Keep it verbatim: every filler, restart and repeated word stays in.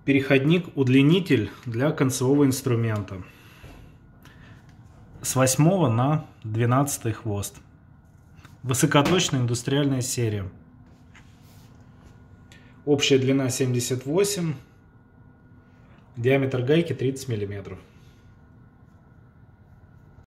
переходник-удлинитель для концевого инструмента. С восьмого на двенадцатый хвост. Высокоточная индустриальная серия. Общая длина семьдесят восемь, диаметр гайки тридцать миллиметров.